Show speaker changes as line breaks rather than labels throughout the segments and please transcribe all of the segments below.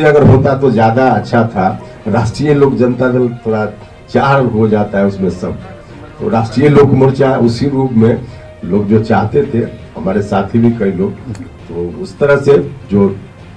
अगर होता तो ज्यादा अच्छा था। राष्ट्रीय लोक जनता दल थोड़ा चार हो जाता है उसमें सब, तो राष्ट्रीय लोक मोर्चा उसी रूप में लोग जो चाहते थे, हमारे साथी भी कई लोग, तो उस तरह से जो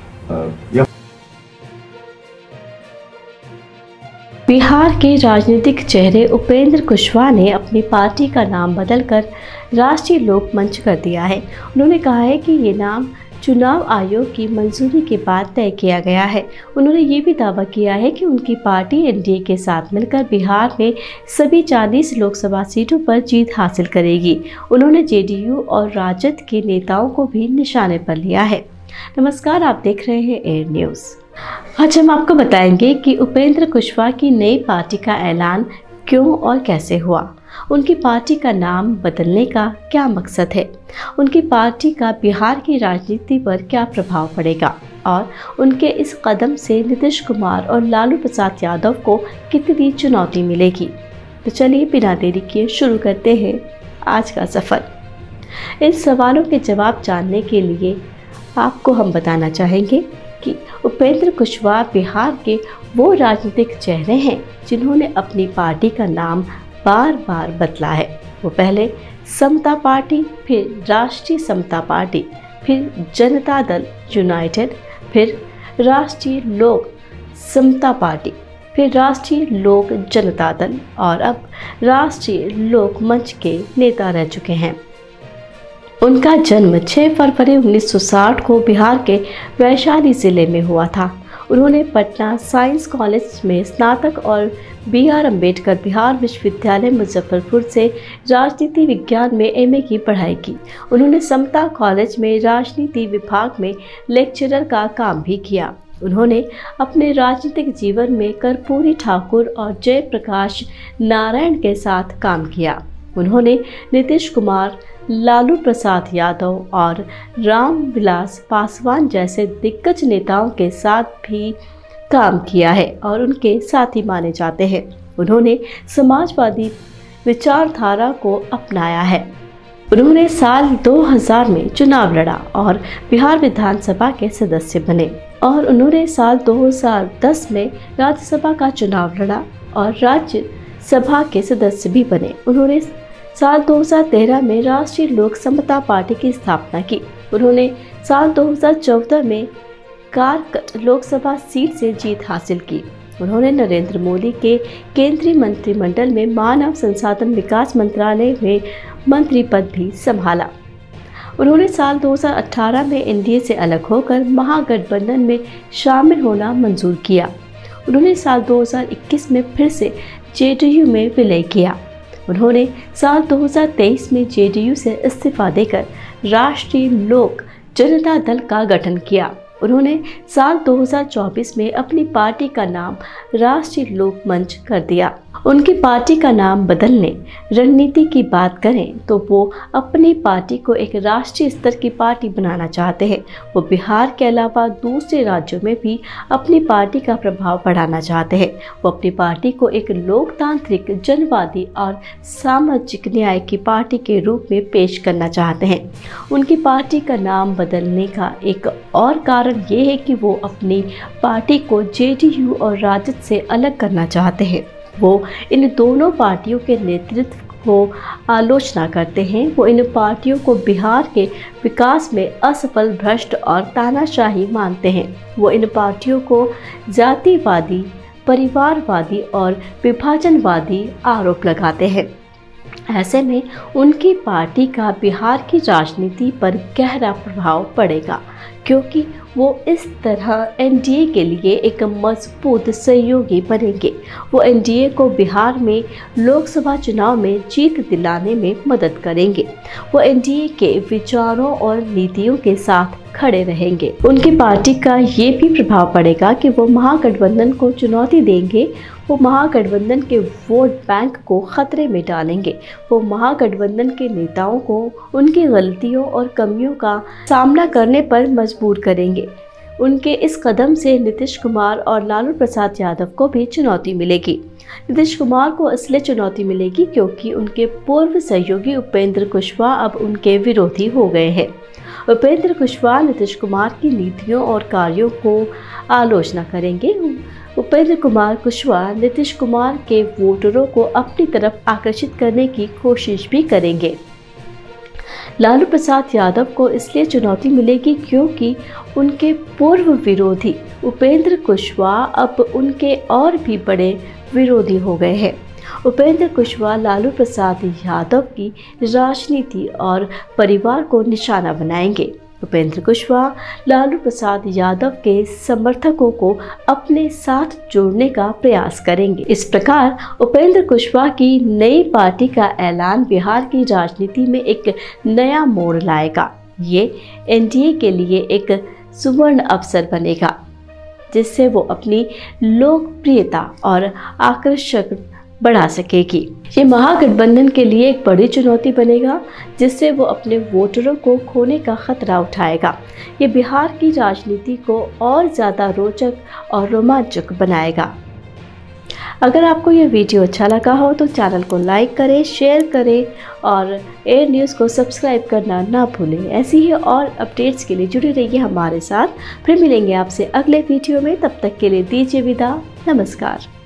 बिहार के राजनीतिक चेहरे उपेंद्र कुशवाहा ने अपनी पार्टी का नाम बदलकर राष्ट्रीय लोक मंच कर दिया है। उन्होंने कहा है कि ये नाम चुनाव आयोग की मंजूरी के बाद तय किया गया है। उन्होंने ये भी दावा किया है कि उनकी पार्टी एनडीए के साथ मिलकर बिहार में सभी 40 लोकसभा सीटों पर जीत हासिल करेगी। उन्होंने जेडीयू और राजद के नेताओं को भी निशाने पर लिया है। नमस्कार, आप देख रहे हैं एयर न्यूज़। आज हम आपको बताएंगे कि उपेंद्र कुशवाहा की नई पार्टी का ऐलान क्यों और कैसे हुआ, उनकी पार्टी का नाम बदलने का क्या मकसद है, उनकी पार्टी का बिहार की राजनीति पर क्या प्रभाव पड़ेगा और उनके इस कदम से नीतीश कुमार और लालू प्रसाद यादव को कितनी चुनौती मिलेगी। तो चलिए बिना देरी किए शुरू करते हैं आज का सफ़र। इन सवालों के जवाब जानने के लिए आपको हम बताना चाहेंगे कि उपेंद्र कुशवाहा बिहार के वो राजनीतिक चेहरे हैं जिन्होंने अपनी पार्टी का नाम बार बार बदला है। वो पहले समता पार्टी, फिर राष्ट्रीय समता पार्टी, फिर जनता दल यूनाइटेड, फिर राष्ट्रीय लोक समता पार्टी, फिर राष्ट्रीय लोक जनता दल और अब राष्ट्रीय लोक मंच के नेता रह चुके हैं। उनका जन्म 6 फरवरी 1960 को बिहार के वैशाली ज़िले में हुआ था। उन्होंने पटना साइंस कॉलेज में स्नातक और BR अम्बेडकर बिहार विश्वविद्यालय मुजफ्फरपुर से राजनीति विज्ञान में MA की पढ़ाई की। उन्होंने समता कॉलेज में राजनीति विभाग में लेक्चरर का काम भी किया। उन्होंने अपने राजनीतिक जीवन में कर्पूरी ठाकुर और जयप्रकाश नारायण के साथ काम किया। उन्होंने नीतीश कुमार, लालू प्रसाद यादव और रामविलास पासवान जैसे दिग्गज नेताओं के साथ भी काम किया है और उनके साथी माने जाते हैं। उन्होंने समाजवादी विचारधारा को अपनाया है। उन्होंने साल 2000 में चुनाव लड़ा और बिहार विधानसभा के सदस्य बने और उन्होंने साल 2010 में राज्यसभा का चुनाव लड़ा और राज्यसभा के सदस्य भी बने। उन्होंने साल 2013 में राष्ट्रीय लोक समता पार्टी की स्थापना की। उन्होंने साल 2014 में कारकट लोकसभा सीट से जीत हासिल की। उन्होंने नरेंद्र मोदी के केंद्रीय मंत्रिमंडल में मानव संसाधन विकास मंत्रालय में मंत्री पद भी संभाला। उन्होंने साल 2018 में एनडीए से अलग होकर महागठबंधन में शामिल होना मंजूर किया। उन्होंने साल 2021 में फिर से जेडीयू में विलय किया। उन्होंने साल 2023 में जेडीयू से इस्तीफा देकर राष्ट्रीय लोक जनता दल का गठन किया। उन्होंने साल 2024 में अपनी पार्टी का नाम राष्ट्रीय लोक मंच कर दिया। उनकी पार्टी का नाम बदलने रणनीति की बात करें तो वो अपनी पार्टी को एक राष्ट्रीय स्तर की पार्टी बनाना चाहते हैं। वो बिहार के अलावा दूसरे राज्यों में भी अपनी पार्टी का प्रभाव बढ़ाना चाहते हैं। वो अपनी पार्टी को एक लोकतांत्रिक, जनवादी और सामाजिक न्याय की पार्टी के रूप में पेश करना चाहते हैं। उनकी पार्टी का नाम बदलने का एक और कारण ये है कि वो अपनी पार्टी को जेडीयू और राजद से अलग करना चाहते हैं। वो इन दोनों पार्टियों के नेतृत्व को आलोचना करते हैं। वो इन पार्टियों को बिहार के विकास में असफल, भ्रष्ट और तानाशाही मानते हैं। वो इन पार्टियों को जातिवादी, परिवारवादी और विभाजनवादी आरोप लगाते हैं। ऐसे में उनकी पार्टी का बिहार की राजनीति पर गहरा प्रभाव पड़ेगा, क्योंकि वो इस तरह एनडीए के लिए एक मजबूत सहयोगी बनेंगे। वो एनडीए को बिहार में लोकसभा चुनाव में जीत दिलाने में मदद करेंगे। वो एनडीए के विचारों और नीतियों के साथ खड़े रहेंगे। उनकी पार्टी का ये भी प्रभाव पड़ेगा कि वो महागठबंधन को चुनौती देंगे। वो महागठबंधन के वोट बैंक को खतरे में डालेंगे। वो महागठबंधन के नेताओं को उनकी गलतियों और कमियों का सामना करने पर मजबूर करेंगे। उनके इस कदम से नीतीश कुमार और लालू प्रसाद यादव को भी चुनौती मिलेगी। नीतीश कुमार को इसलिए चुनौती मिलेगी क्योंकि उनके पूर्व सहयोगी उपेंद्र कुशवाहा अब उनके विरोधी हो गए हैं। उपेंद्र कुशवाहा नीतीश कुमार की नीतियों और कार्यों को आलोचना करेंगे। उपेंद्र कुमार कुशवाहा नीतीश कुमार के वोटरों को अपनी तरफ आकर्षित करने की कोशिश भी करेंगे। लालू प्रसाद यादव को इसलिए चुनौती मिलेगी क्योंकि उनके पूर्व विरोधी उपेंद्र कुशवाहा अब उनके और भी बड़े विरोधी हो गए हैं। उपेंद्र कुशवाहा लालू प्रसाद यादव की राजनीति और परिवार को निशाना बनाएंगे। उपेंद्र कुशवाहा लालू प्रसाद यादव के समर्थकों को अपने साथ जोड़ने का प्रयास करेंगे। इस प्रकार उपेंद्र कुशवाहा की नई पार्टी का ऐलान बिहार की राजनीति में एक नया मोड़ लाएगा। ये एनडीए के लिए एक सुवर्ण अवसर बनेगा, जिससे वो अपनी लोकप्रियता और आकर्षक बढ़ा सकेगी। ये महागठबंधन के लिए एक बड़ी चुनौती बनेगा, जिससे वो अपने वोटरों को खोने का खतरा उठाएगा। ये बिहार की राजनीति को और ज़्यादा रोचक और रोमांचक बनाएगा। अगर आपको ये वीडियो अच्छा लगा हो तो चैनल को लाइक करें, शेयर करें और एयर न्यूज़ को सब्सक्राइब करना ना भूलें। ऐसी ही और अपडेट्स के लिए जुड़े रहिए हमारे साथ। फिर मिलेंगे आपसे अगले वीडियो में। तब तक के लिए दीजिए विदा। नमस्कार।